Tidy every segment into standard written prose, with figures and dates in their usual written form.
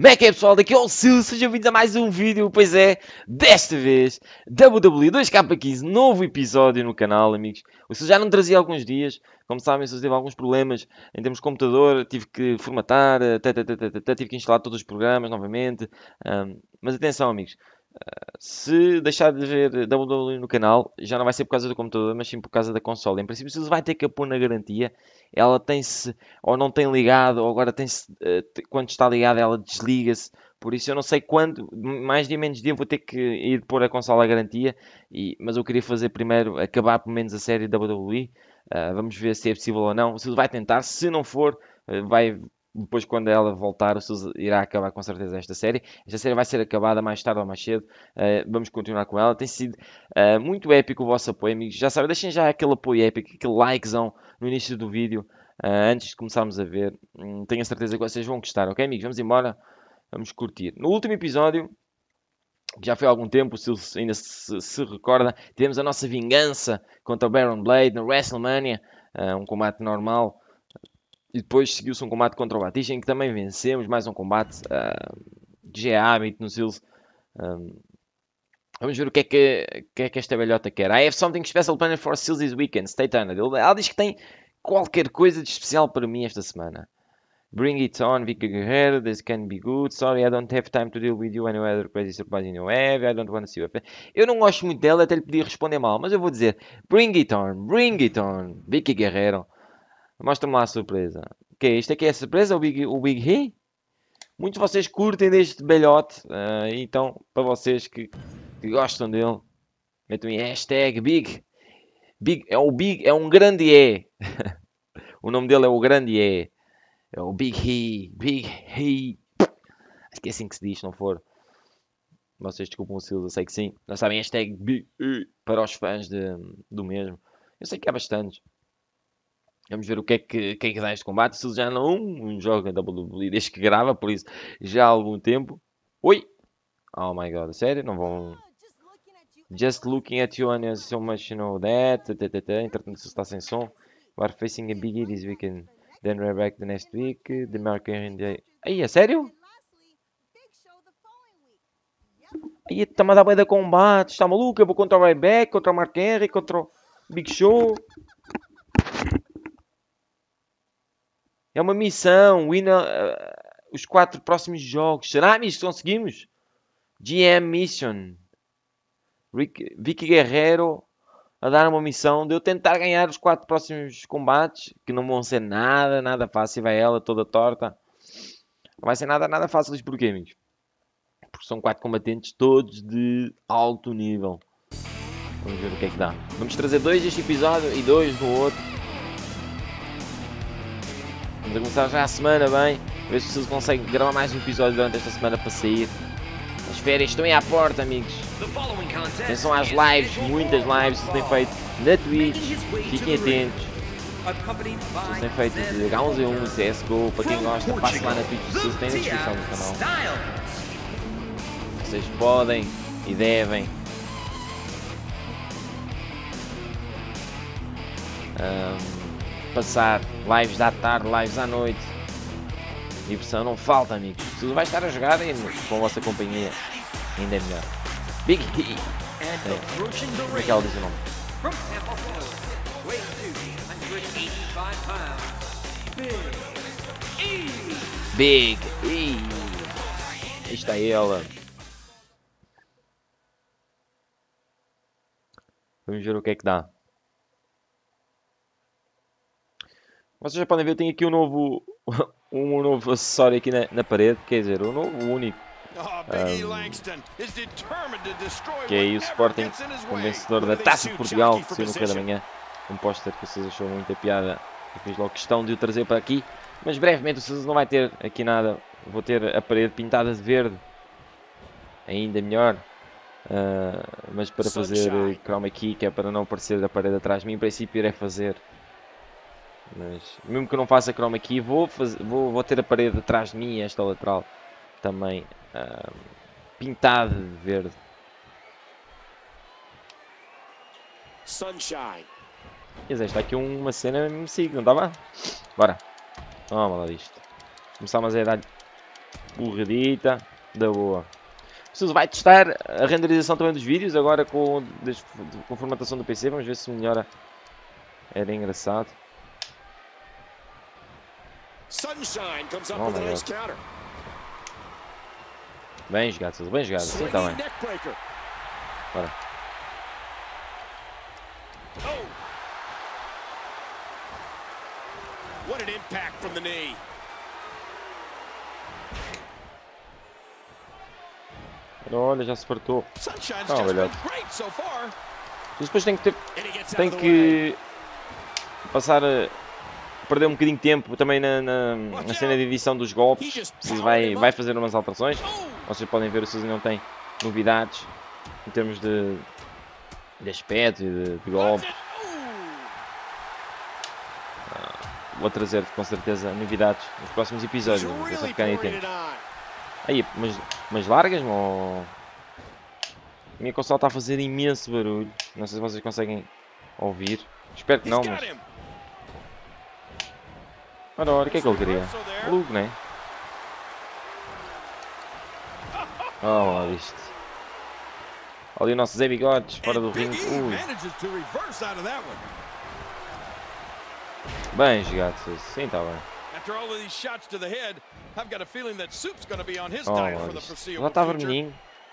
Como é que é, pessoal? Daqui é o Sil, sejam bem-vindos a mais um vídeo. Pois é, desta vez WWE 2K15, novo episódio no canal, amigos. O Sil já não trazia há alguns dias. Como sabem, o Sil teve alguns problemas em termos de computador, tive que formatar, tive que instalar todos os programas novamente. Mas atenção, amigos, se deixar de ver WWE no canal, já não vai ser por causa do computador, mas sim por causa da consola. Em princípio, se vai ter que a pôr na garantia, ela tem-se ou não tem ligado, ou agora tem-se, quando está ligada, ela desliga-se. Por isso, eu não sei quando, mais dia menos dia, vou ter que ir pôr a consola à garantia. Mas eu queria fazer primeiro, acabar pelo menos a série WWE. Vamos ver se é possível ou não. Se vai tentar, se não for, vai. Depois, quando ela voltar, o Sousa irá acabar com certeza esta série. Esta série vai ser acabada mais tarde ou mais cedo. Vamos continuar com ela. Tem sido muito épico o vosso apoio, amigos. Já sabem, deixem já aquele apoio épico, aquele likezão no início do vídeo, antes de começarmos a ver. Tenho a certeza que vocês vão gostar, ok, amigos? Vamos embora. Vamos curtir. No último episódio, que já foi há algum tempo, o Sil ainda se recorda, tivemos a nossa vingança contra o Baron Blade no WrestleMania. Um combate normal. E depois seguiu-se um combate contra o Batista, em que também vencemos. Mais um combate. Que é hábito no Sil. Vamos ver o que é que esta velhota quer. I have something special planned for Sil this weekend. Stay tuned. Ela diz que tem qualquer coisa de especial para mim esta semana. Bring it on, Vicky Guerrero. This can be good. Sorry, I don't have time to deal with you. Any other crazy surprise you have. I don't want to see you. Eu não gosto muito dela, até lhe podia responder mal. Mas eu vou dizer, bring it on, Vicky Guerrero. Mostra-me lá a surpresa. O que é isto? Aqui é a surpresa? O Big E? Muitos de vocês curtem deste belhote. Então, para vocês que gostam dele, metam em hashtag Big. É um grande E. O nome dele é o grande E. É o Big E. Acho que é assim que se diz, se não for. Vocês desculpam o Sil, eu sei que sim. Não sabem hashtag Big E para os fãs do mesmo. Eu sei que há bastantes. Vamos ver o que é que dá este combate. Se já não joga WWE desde que grava, por isso já há algum tempo. Oi! Oh my god, sério? Não vão... Just looking at you and so much you know that. Entretanto, se está sem som. We are facing a big this weekend. Then we're back the next week. The marker in the... Aí, é sério? Aí, está-me a dar bué de combate. Está maluco? Eu vou contra o Ryback, contra o Mark Henry, contra o Big Show. É uma missão. Os 4 próximos jogos. Será, amigos, que conseguimos? GM Mission. Vicky Guerrero a dar uma missão de eu tentar ganhar os 4 próximos combates. Que não vão ser nada fácil. Vai ela toda torta. Não vai ser nada fácil. Porquê, amigos? Porque são 4 combatentes todos de alto nível. Vamos ver o que é que dá. Vamos trazer 2 deste episódio e 2 no outro. Vamos a começar já a semana bem. Ver se vocês conseguem gravar mais um episódio durante esta semana para sair. As férias estão aí à porta, amigos. Atenção às lives, muitas lives que se têm feito na Twitch. Fiquem atentos. Se têm feito de H1Z1, CSGO. Para quem gosta, passe lá na Twitch. Vocês têm na descrição do canal. Vocês podem e devem passar lives da tarde, lives à noite. Diversão não falta, amigos. Tudo vai estar a jogar com a vossa companhia. Ainda é melhor. Big E. Como é que ela diz o nome? Big E. Aí está ela. Vamos ver o que é que dá. Vocês já podem ver, tem aqui um novo acessório aqui na parede, quer dizer, o único. Que é aí o Sporting, o vencedor da Taça de Portugal, que saiu no Correio da Manhã. Um póster que vocês achou muita piada. Eu fiz logo questão de o trazer para aqui. Mas brevemente vocês não vai ter aqui nada. Vou ter a parede pintada de verde. Ainda melhor. Mas para fazer chroma key, que é para não aparecer a parede atrás de mim, em princípio irei fazer. Mas mesmo que eu não faça chroma key, vou ter a parede atrás de mim e esta lateral também pintada de verde. Sunshine. Está aqui uma cena mesmo assim, não estava? Bora. Toma lá disto. Começamos a dar-lhe Escorredita. Da boa. Preciso vai testar a renderização também dos vídeos. Agora com a formatação do PC. Vamos ver se melhora. Era engraçado. Sunshine comes up Oh with a my nice God. counter. Bem jogado, Sills. Bem jogado. Sim, está bem. Neckbreaker. Bora. Oh. What an impact from the knee. Olha, já se fartou. Sunshine's Oh, just been velhote. great so far. Depois tem que ter. And he gets out Tem of the way. que passar a perder um bocadinho de tempo também na cena de edição dos golpes. Preciso vai fazer umas alterações. Vocês podem ver, o Suzy não tem novidades em termos de aspecto e de golpes. Vou trazer com certeza novidades nos próximos episódios. É só ficarem atentos. Aí, mas largas-me ou... A minha consola está a fazer imenso barulho. Não sei se vocês conseguem ouvir. Espero que não, mas... Ora, o que é que ele queria? Maluco, não é? Oh, lá viste. Ali o nosso Zé Bigodes, fora do ringue. Bem jogado, sim, está bem. After all of these shots to the head, I've got a feeling that Soup's going to be on his Oh, diet for the já foreseeable está future. vermelhinho.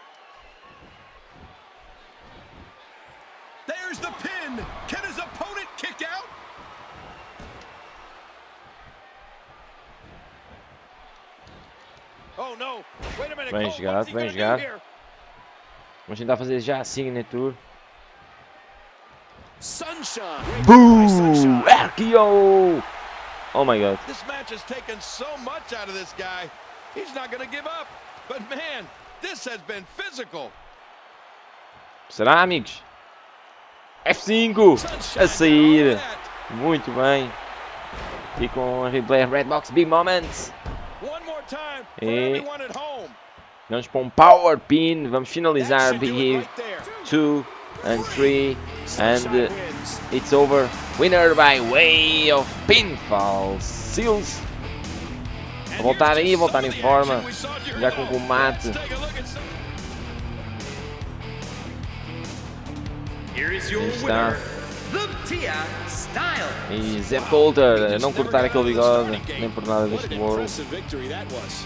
There's the pin. Can his opponent kick out? Oh no. Wait a minute. Bem Cole, jogado, what's he bem gonna do jogado. here? Vamos tentar fazer já a signature. Sunshine. Boom! RKO! Oh my God. This match has taken so much out of this guy. He's not going to give up. But man, this has been physical. Será, amigos? F5! A sair. Muito bem. E com a replay Redbox Big Moments. One more time for E everyone at home. vamos para um Power Pin. Vamos That finalizar should do Big it E. right there. 2 and 3. And Sunshine wins. it's over. Winner by way of pinfall. Seals. A voltar aí, a voltar em forma. Já com combate. Here is your Aí está. winner, the Tia Style. E Zeb Coulter a não cortar aquele bigode. Nem por nada What deste an world. impressive victory that was.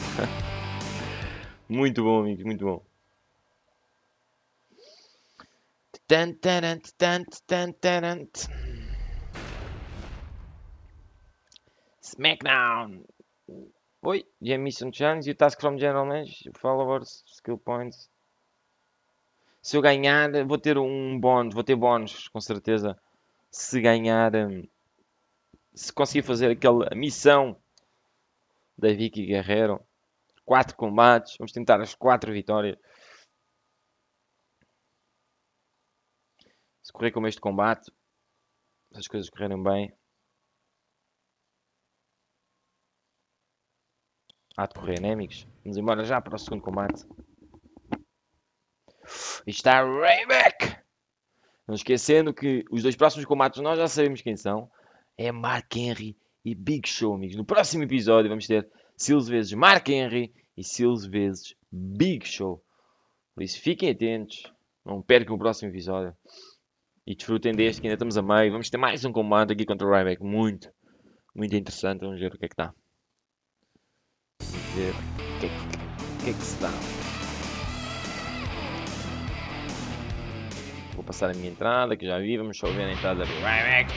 Muito bom, amigos. Muito bom. Tan, taran, tan, tan, taran. Smackdown. Oi, Jamison Chance e o task from General Manager. Followers, skill points. Se eu ganhar, vou ter um bónus. Vou ter bónus, com certeza. Se ganhar, se conseguir fazer aquela missão da Vicky Guerrero. 4 combates. Vamos tentar as 4 vitórias. Se correr como este combate, se as coisas correrem bem, há de correr, né, amigos? Vamos embora já para o segundo combate. E está Ryback! Não esquecendo que os dois próximos combates nós já sabemos quem são. É Mark Henry e Big Show, amigos. No próximo episódio vamos ter Seals vezes Mark Henry e Seals vezes Big Show. Por isso fiquem atentos. Não percam o próximo episódio. E desfrutem deste que ainda estamos a meio. Vamos ter mais um combate aqui contra o Ryback. Muito interessante. Vamos ver o que é que está. Vamos ver o que é que se dá. Vou passar a minha entrada, que já vi. Vamos só ver a entrada do Ryback.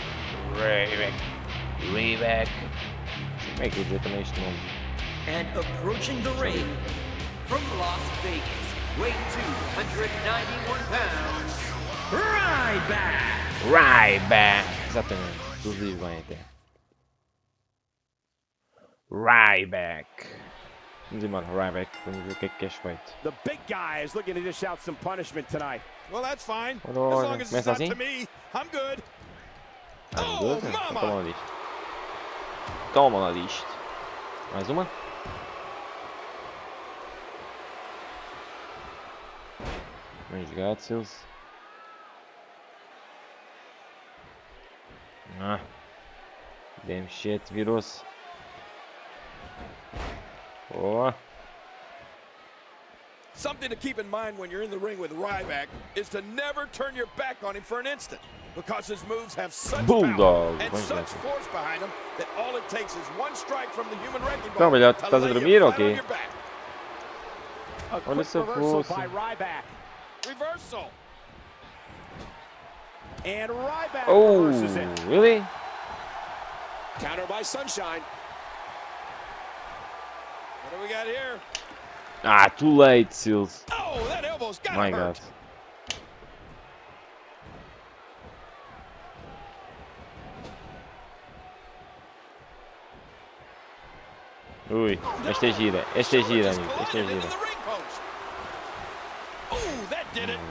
Como é que eu dizer também este nome? And approaching the ring from Las Vegas, weight 291 pounds, Ryback. Exatamente. Tudo diz bem até. Ryback. Vamos embora, Ryback. Vamos ver o que é que queres feito. The big guy is looking to dish out some punishment tonight. Well, that's fine. As Ora, long as it's começa not assim? to me, I'm good. Ah, Oh, beleza? Então mama! toma lá disto. Toma lá disto. Mais uma. Bem jogado, Seals. Damn shit, virou-se. Boa. Something to keep in mind when you're in the ring with Ryback is to never turn your back on him for an instant, because his moves have such Bulldog. power and such force behind them that all it takes is one strike from the human wrecking ball. Então, velhote, to estás a lay you dormir ou flat quê? on your back. A Olha quick essa reversal força. by Ryback. Reversal. And Ryback Oh, reverses it. really? Counter by Sunshine. What do we got here? Ah, too late, Seals. Oh, that elbow's got My to hurt. God. Ui, esta é gira, amigo, esta é gira. Oh, that did it.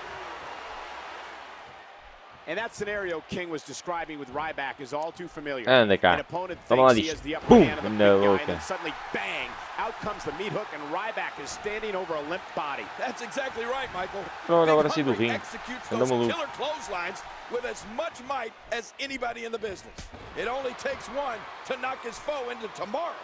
And that scenario King was describing with Ryback is all too familiar. Anda cá. An opponent Vamos lá thinks he disto. has the upper Bum, hand of the big na guy, and boca. then suddenly, bang, out comes the meat hook, and Ryback is standing over a limp body. That's exactly right, Michael. Pronto, agora Big sim do Hungry ringue. executes Anda those maluco. killer clotheslines with as much might as anybody in the business. It only takes one to knock his foe into tomorrow.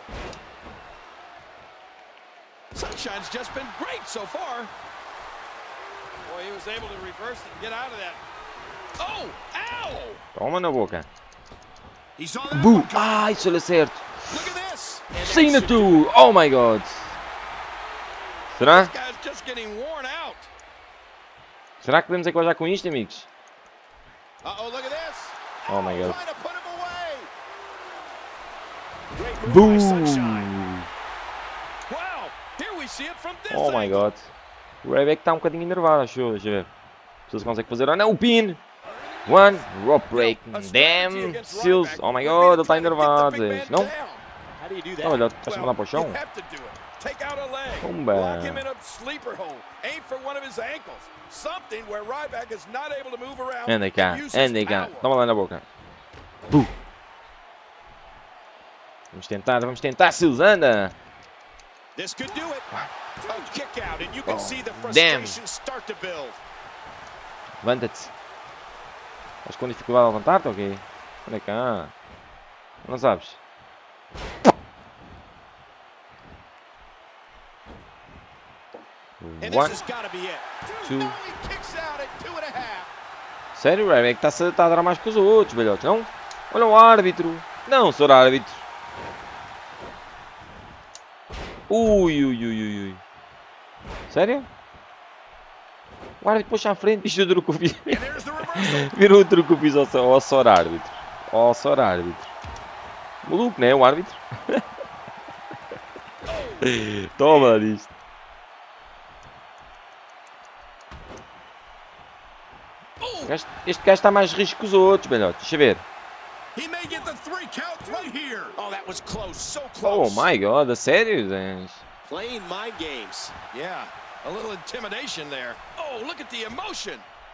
Sunshine's just been great so far. Boy, he was able to reverse it and get out of that. Oh, ow! Toma na boca. He saw that Boom! one coming. Ah, isso lhe acerto. Look at this. Cena tu! Oh my God! Será? This guy's just getting worn out. Será que podemos equalizar com isto, amigos? Uh-oh, look at this. Oh my God. Trying to put him away. Great move by Boom! Sunshine. Wow, here we see it from this Oh my angle. God. O Ryback está um bocadinho enervado, acho eu. Deixa eu ver. Se ele consegue fazer ou não. O pin! One, rope break. Damn! Seals. Oh my God, ele está enervado. Não? How do you do that? Não, olha, está-se a mandar para o chão. You have to do it. Take out a leg. Pumba. Lock him in a sleeper hold. Aim for one of his ankles. Something where Ryback is not able to move around. Anda cá, and use his anda cá. power. Toma lá na boca. Puh. Vamos tentar, Seals, anda! This could do it. A kick out, and you can see the damn. frustration start to build. Levanta-te. Estás com dificuldade a levantar-te ou quê? Anda cá. Não sabes? And One, this has got to be it. two. Now he kicks out at 2.5. Sério, o Ryback está a dar mais que os outros, velhotes, não? Olha o árbitro. Não, senhor árbitro. Ui. Sério? O árbitro pôs-se à frente, bicho, do truque. And there's the reversal. Virou o truque que eu fiz ao senhor árbitro. Ao senhor árbitro. Maluco, né? O árbitro. Toma disto. Este gajo está mais risco que os outros, velhotes. Deixa eu ver. He may get the 3 count right here. Oh, that was close, so Oh close. my God, a sério? Gente? Playing mind games. Yeah, a little intimidation there. Oh, look at the emotion.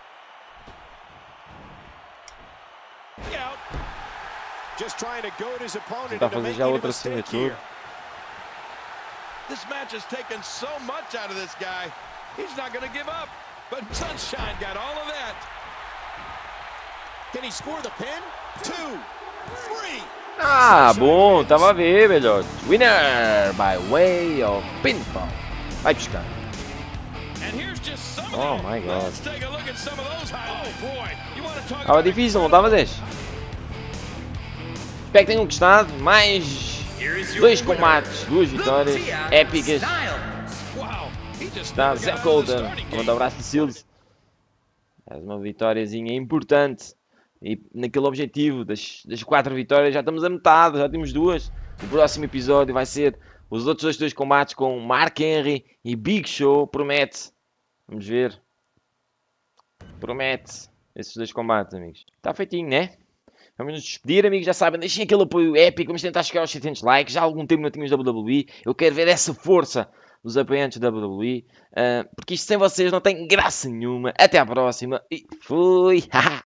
Out. Just trying to goad his opponent Tentar into fazer making já a outra mistake assinatura. here. This match has taken so much out of this guy. He's not going to give up. But Sunshine got all of that. Can he score the pin? 2, 3. Ah, bom, estava a ver, velhotes. Winner by way of pinfall. Vai buscar. And here's just some of Oh them. my God. Let's take a look at some of those highlights. Oh boy, you want to talk Estava about difícil, não estava 10. Espero que tenham gostado. Mais Here is your 2 winner, combates, 2 the vitórias Tia épicas. Styles. wow, he just Está never Zé got out of the Colton. starting Um gate. abraço de Seals. Mais uma vitóriazinha importante. E naquele objetivo das 4 vitórias já estamos a metade, já temos 2. O próximo episódio vai ser os outros 2 combates com Mark Henry e Big Show. Promete. Vamos ver. Promete esses 2 combates, amigos. Está feitinho, né? Vamos nos despedir, amigos. Já sabem, deixem aquele apoio épico. Vamos tentar chegar aos 700 likes. Já há algum tempo não tínhamos WWE. Eu quero ver essa força dos apoiantes da WWE. Porque isto sem vocês não tem graça nenhuma. Até à próxima. E fui!